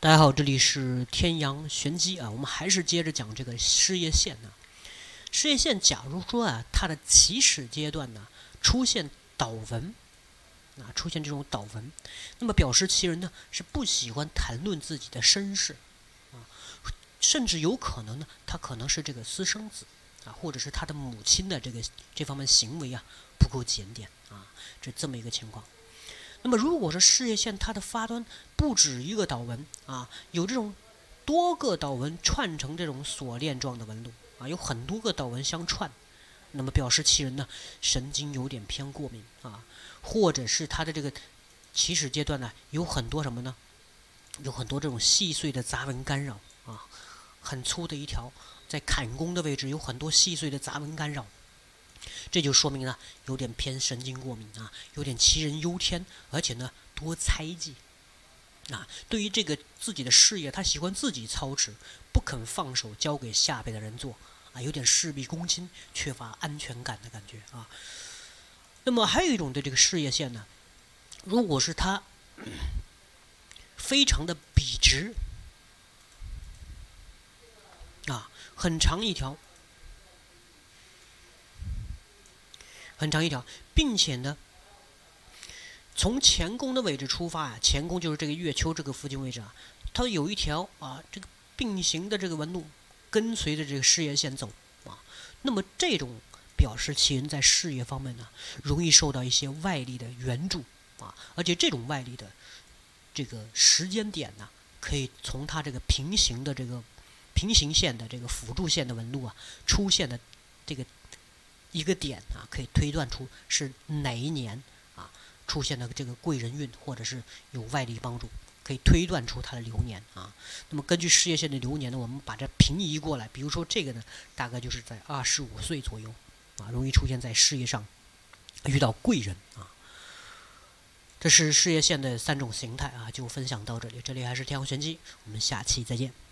大家好，这里是天阳玄机啊，我们还是接着讲这个事业线呢。事业线，假如说啊，它的起始阶段呢出现倒纹啊，出现这种倒纹，那么表示其人呢是不喜欢谈论自己的身世啊，甚至有可能呢，他可能是这个私生子啊，或者是他的母亲的这方面行为啊不够检点啊，这么一个情况。那么，如果是事业线，它的发端不止一个导纹啊，有这种多个导纹串成这种锁链状的纹路啊，有很多个导纹相串，那么表示其人呢神经有点偏过敏啊，或者是他的这个起始阶段呢有很多什么呢？有很多这种细碎的杂纹干扰啊，很粗的一条，在坎宫的位置有很多细碎的杂纹干扰。这就说明呢，有点偏神经过敏啊，有点杞人忧天，而且呢多猜忌啊。对于这个自己的事业，他喜欢自己操持，不肯放手交给下辈的人做啊，有点事必躬亲，缺乏安全感的感觉啊。那么还有一种的这个事业线呢，如果是他非常的笔直啊，很长一条，很长一条，并且呢，从前宫的位置出发啊，前宫就是这个月丘这个附近位置啊，它有一条啊这个并行的这个纹路，跟随着这个事业线走啊。那么这种表示其人在事业方面呢，容易受到一些外力的援助啊，而且这种外力的这个时间点呢，可以从它这个平行线的这个辅助线的纹路啊出现的这个一个点啊，可以推断出是哪一年啊出现的这个贵人运，或者是有外力帮助，可以推断出它的流年啊。那么根据事业线的流年呢，我们把这平移过来，比如说这个呢，大概就是在25岁左右啊，容易出现在事业上遇到贵人啊。这是事业线的3种形态啊，就分享到这里。这里还是天阳玄机，我们下期再见。